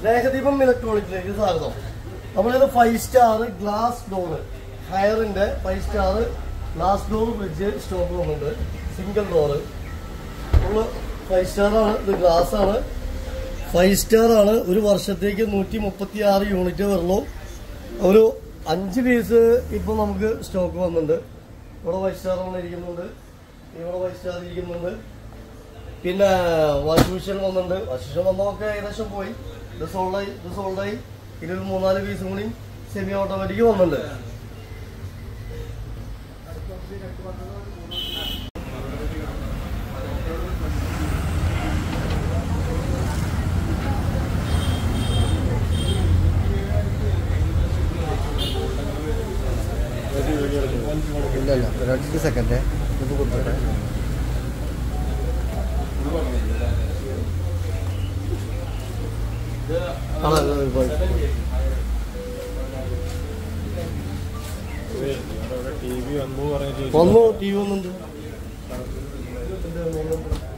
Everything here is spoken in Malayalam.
ലേഖദീപം ഇലക്ട്രോണിക്സിലേക്ക് സ്വാഗതം. നമ്മളിത് 5 സ്റ്റാർ ഗ്ലാസ് ഡോറ് ഹയറിന്റെ 5 star glass door fridge stock വന്നിട്ടുണ്ട്. സിംഗിൾ ഡോറ് നമ്മള് 5 സ്റ്റാർ ആണ്. ഇത് ഗ്ലാസ് ആണ്. 5 സ്റ്റാർ ആണ്. ഒരു വർഷത്തേക്ക് 136 യൂണിറ്റ് വരുള്ളൂ. ഒരു 5 പീസ് ഇപ്പൊ നമുക്ക് സ്റ്റോക്ക് വന്നിട്ടുണ്ട്. ഇവിടെ 5 സ്റ്റാർ ഇരിക്കുന്നുണ്ട്, ഇവിടെ 5 സ്റ്റാർ ഇരിക്കുന്നുണ്ട്. പിന്നെ വാഷിംഗ് മെഷീൻ വന്നിട്ടുണ്ട്. വാഷിംഗ് മെഷീൻ വന്നതൊക്കെ ഏകദേശം പോയി. ഇത് സോൾഡായി. ഇതിൽ 3-4 പീസും കൂടി സെമി ഓട്ടോമാറ്റിക് വന്നിട്ടുണ്ട്. ഇല്ലല്ല 2 സെക്കൻഡ് ഇത് കൊടുത്തോട്ടെ. ടി വി വന്നു, ടി വി വന്നുണ്ട്.